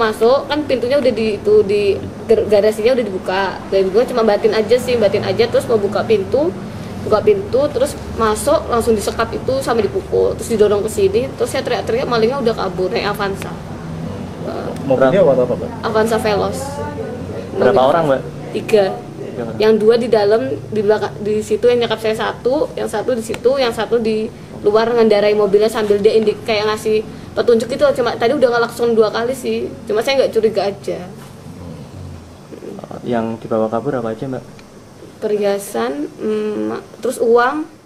masuk kan pintunya udah di garasinya udah dibuka, dan gue cuma batin aja terus mau buka pintu terus masuk langsung disekap itu sama dipukul, terus didorong ke sini, terus saya teriak-teriak, malingnya udah kabur naik Avanza. Mobilnya warna apa, Mbak? Avanza Veloz. Berapa orang, Mbak? 3. Yang 2 di dalam, di belakang, di situ yang nyekap saya 1, yang 1 di situ, yang 1 di luar ngendarai mobilnya sambil dia kayak ngasih petunjuk itu. Cuma tadi udah ngelakson 2 kali sih, cuma saya nggak curiga aja. Yang dibawa kabur apa aja, Mbak? Perhiasan, terus uang,